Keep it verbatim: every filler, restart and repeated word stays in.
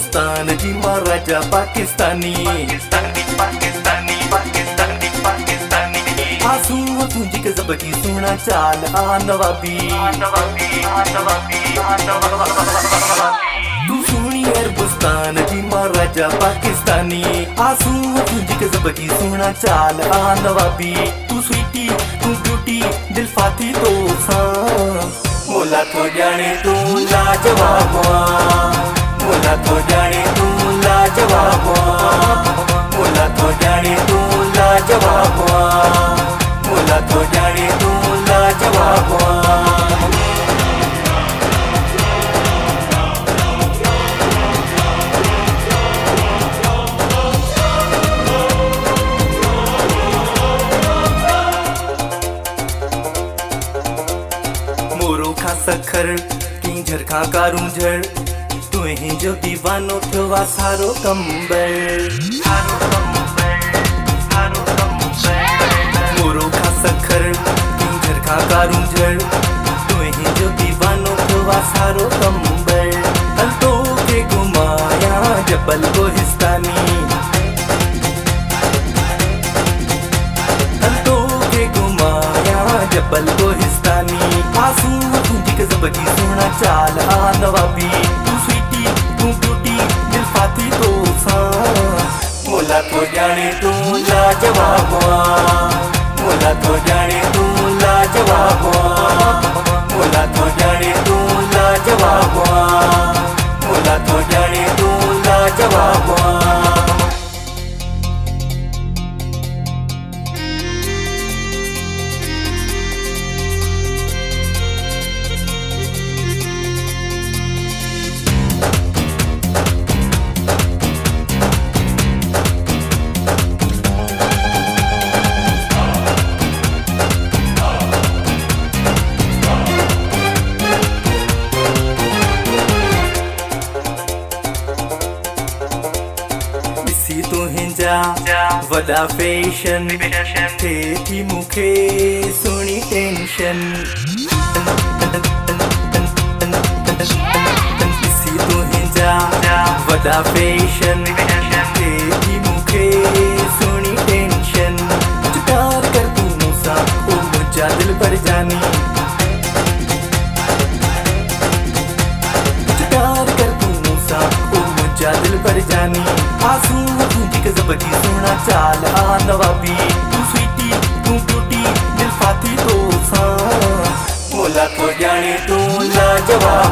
हिंदुस्तान जी महाराजा पाकिस्तानी पाकिस्तानी पाकिस्तानी पाकिस्तानी पाकिस्तानी आंसू तुझी के जबकि सुना चाल आ नवाबी नवाबी नवाबी नवाबी तू सुनी हिंदुस्तान जी महाराजा पाकिस्तानी आंसू तुझी के जबकि सुना चाल आ नवाबी तू स्वीटी तू ब्यूटी दिल फाती तो सा मोला तो जाने तू लाजवाब मोला तो जाने तू लाजवाब मोला तो जाने तू लाजवाब मोला तो जाने तू लाजवाब मोरो खा सखर की झरखा कारूं झड़ तू ही जो दीवानो थवा सारो कंबर सारो कंबर सारो कंबर मोरो खा सखर की झरखा कारूं झड़ तू ही जो दीवानो थवा सारो कंबर कल तो के घुमाया जबल को हिस्तानी कल तो के घुमाया जबल को हिस्तानी आंसू तुझी के जबकि सुना चाल आ नवाबी तू स्वीटी तू ब्यूटी दिल फाती तो सा मोला तो जाने तू लाजवाब मोला तो जाने तू लाजवाब मोला तो जाने तू लाजवाब मोला तो जाने तू लाजवाब तू हिंजा वदा फैशन थे थी मुखे सुनी टेंशन इसी तू हिंजा वदा फैशन थे थी मुखे सुनी टेंशन प्यार कर तू मूसा ओ मुझा दिल पर जानी प्यार कर तू मूसा ओ मुझा दिल पर जानी आंसू तुझी के जबकि सुना चाल आ नवाबी तू स्वीटी तू ब्यूटी दिल फाती तो सा मोला तो जाने तू लाजवाब